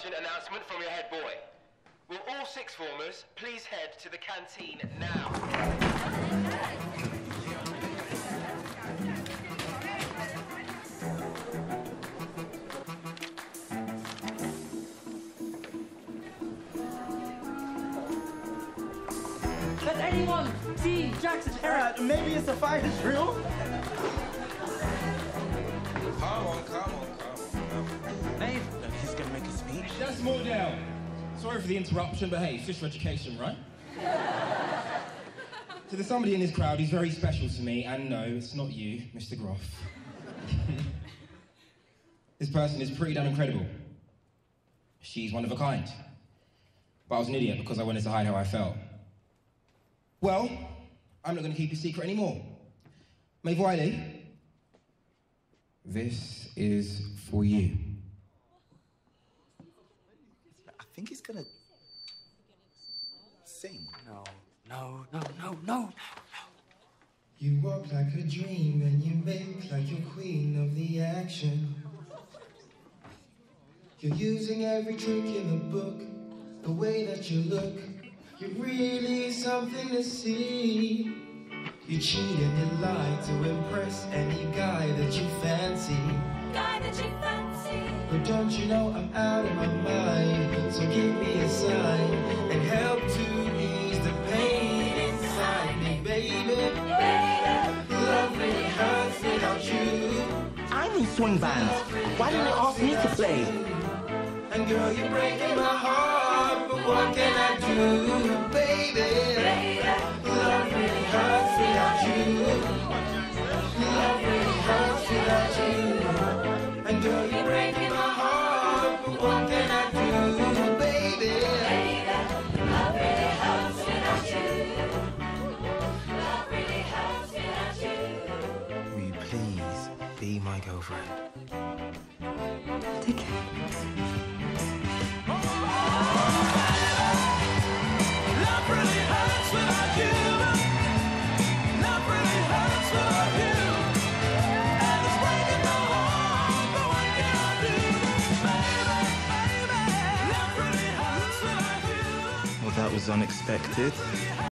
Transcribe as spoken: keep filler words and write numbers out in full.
urgent announcement from your head boy. Will all sixth formers please head to the canteen now? Has anyone seen Jackson Herrick? Uh, maybe it's a fighter's drill? Come on, come on, come on. Maeve, he's gonna make a speech. Just more down. Sorry for the interruption, but hey, it's just for education, right? So there's somebody in this crowd who's very special to me, and no, it's not you, Mister Groff. This person is pretty damn incredible. She's one of a kind. But I was an idiot because I wanted to hide how I felt. Well, I'm not going to keep a secret anymore. Maeve Wiley, this is for you. I think he's gonna sing. No, no, no, no, no, no, no. You walk like a dream and you make like you're queen of the action. You're using every trick in the book, the way that you look. You're really something to see. You cheat and you lie to impress any guy that you fancy. Guy that you fancy. But don't you know I'm out of my mind? So give me a sign and help to ease the pain inside me, baby. Baby. Love really hurts without you. I'm in swing band. Why didn't they ask me to play? And girl, you're breaking my heart, but what can I do, baby? Baby. Love really hurts without you. Love really hurts without you. And girl, you're breaking my heart, but what can I do, baby? Baby. Love really hurts without you. Love really hurts without you. Will you please be my girlfriend? Take care. Well, that was unexpected.